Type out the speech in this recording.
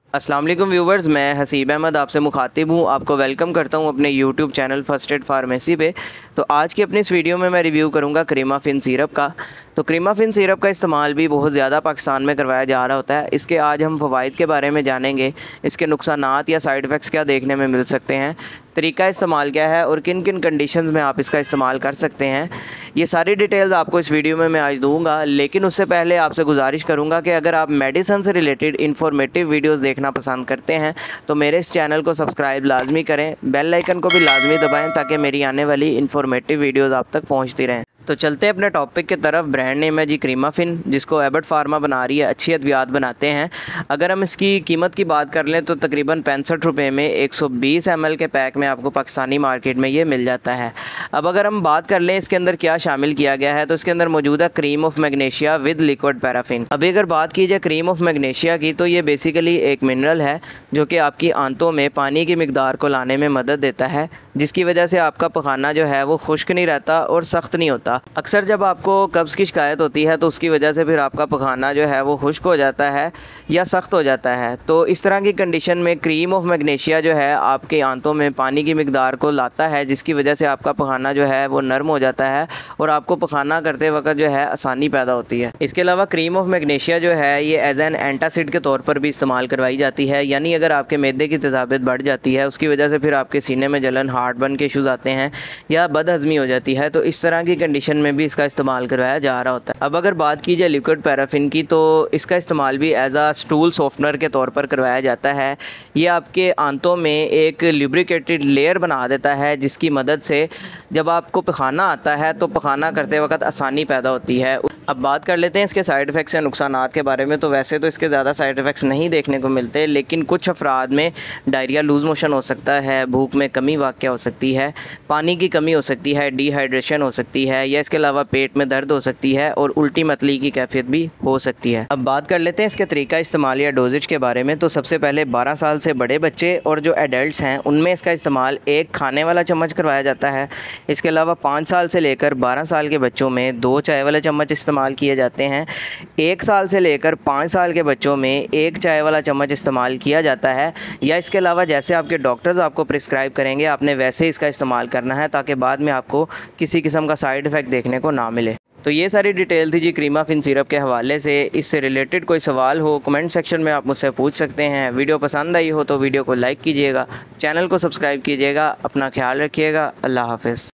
अस्सलाम वालेकुम व्यूवर्स, मैं हसीब अहमद आपसे मुखातिब हूँ। आपको वेलकम करता हूँ अपने YouTube channel first aid pharmacy पे। तो आज की अपनी इस वीडियो में मैं रिव्यू करूँगा क्रीमाफिन सिरप का। तो क्रीमाफिन सिरप का इस्तेमाल भी बहुत ज़्यादा पाकिस्तान में करवाया जा रहा होता है। इसके आज हम फ़वाइद के बारे में जानेंगे, इसके नुकसानात या साइड इफ़ेक्ट्स क्या देखने में मिल सकते हैं, तरीका इस्तेमाल क्या है और किन किन कंडीशंस में आप इसका इस्तेमाल कर सकते हैं। ये सारी डिटेल्स आपको इस वीडियो में मैं आज दूंगा। लेकिन उससे पहले आपसे गुजारिश करूंगा कि अगर आप मेडिसिन से रिलेटेड इन्फॉर्मेटिव वीडियोस देखना पसंद करते हैं तो मेरे इस चैनल को सब्सक्राइब लाजमी करें, बेल आइकन को भी लाजमी दबाएं ताकि मेरी आने वाली इन्फॉर्मेटिव वीडियोज़ आप तक पहुँचती रहें। तो चलते हैं अपने टॉपिक की तरफ। ब्रांड नेम है जी क्रीमाफिन, जिसको एबट फार्मा बना रही है, अच्छी अद्वियात बनाते हैं। अगर हम इसकी कीमत की बात कर लें तो तकरीबन 65 रुपये में 120 ml के पैक में आपको पाकिस्तानी मार्केट में ये मिल जाता है। अब अगर हम बात कर लें इसके अंदर क्या शामिल किया गया है, तो इसके अंदर मौजूद है cream of magnesia with liquid paraffin. अभी अगर बात की जाए क्रीम ऑफ मैग्नीशिया की, तो ये बेसिकली एक मिनरल है जो कि आपकी आंतों में पानी की मिकदार को लाने में मदद देता है, जिसकी वजह से आपका पखाना जो है वो खुश्क नहीं रहता और सख्त नहीं होता। अक्सर जब आपको कब्ज़ की शिकायत होती है तो उसकी वजह से फिर आपका पखाना जो है वो खुश्क हो जाता है या सख्त हो जाता है। तो इस तरह की कंडीशन में क्रीम ऑफ मैग्नीशिया जो है आपके आंतों में पानी की मिकदार को लाता है, जिसकी वजह से आपका पखाना जो है वो नरम हो जाता है और आपको पखाना करते वक्त जो है आसानी पैदा होती है। इसके अलावा क्रीम ऑफ मैग्नीशिया जो है ये एज एन एंटासिड के तौर पर भी इस्तेमाल करवाई जाती है। यानी अगर आपके मैदे की तेज़ाबियत बढ़ जाती है, उसकी वजह से फिर आपके सीने में जलन, हार्ट बर्न के इशूज़ आते हैं या बदहज़मी हो जाती है, तो इस तरह की कंडीशन में भी इसका इस्तेमाल करवाया जा रहा होता है। अब अगर बात की जाए लिक्विड पैराफिन की, तो इसका इस्तेमाल भी एज आ स्टूल सॉफ्टनर के तौर पर करवाया जाता है। ये आपके आंतों में एक लुब्रिकेटेड लेयर बना देता है, जिसकी मदद से जब आपको पखाना आता है तो पखाना करते वक्त आसानी पैदा होती है। अब बात कर लेते हैं इसके साइड इफ़ेक्ट्स या नुकसानात के बारे में। तो वैसे तो इसके ज़्यादा साइड इफ़ेक्ट्स नहीं देखने को मिलते, लेकिन कुछ अफराद में डायरिया, लूज़ मोशन हो सकता है, भूख में कमी वाक़या हो सकती है, पानी की कमी हो सकती है, डिहाइड्रेशन हो सकती है, या इसके अलावा पेट में दर्द हो सकती है और उल्टी मतली की कैफियत भी हो सकती है। अब बात कर लेते हैं इसके तरीका इस्तेमाल या डोजेज के बारे में। तो सबसे पहले 12 साल से बड़े बच्चे और जो एडल्ट्स हैं उनमें इसका इस्तेमाल एक खाने वाला चम्मच करवाया जाता है। इसके अलावा 5 साल से लेकर 12 साल के बच्चों में 2 चाय वाले चम्मच इस्तेमाल किए जाते हैं। 1 साल से लेकर 5 साल के बच्चों में 1 चाय वाला चम्मच इस्तेमाल किया जाता है। या इसके अलावा जैसे आपके डॉक्टर्स आपको प्रिस्क्राइब करेंगे आपने वैसे ही इसका इस्तेमाल करना है, ताकि बाद में आपको किसी किस्म का साइड इफ़ेक्ट देखने को ना मिले। तो ये सारी डिटेल थी जी क्रीमाफिन सिरप के हवाले से। इससे रिलेटेड कोई सवाल हो कमेंट सेक्शन में आप मुझसे पूछ सकते हैं। वीडियो पसंद आई हो तो वीडियो को लाइक कीजिएगा, चैनल को सब्सक्राइब कीजिएगा। अपना ख्याल रखिएगा। अल्लाह हाफ़िज़।